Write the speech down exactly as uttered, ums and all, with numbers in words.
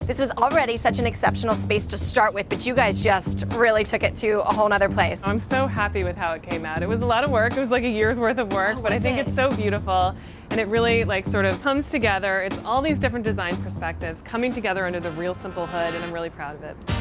This was already such an exceptional space to start with, but you guys just really took it to a whole nother place. I'm so happy with how it came out. It was a lot of work. It was like a year's worth of work, Oh, but I think it? it's so beautiful. And it really like sort of comes together. It's all these different design perspectives coming together under the Real Simple hood, and I'm really proud of it.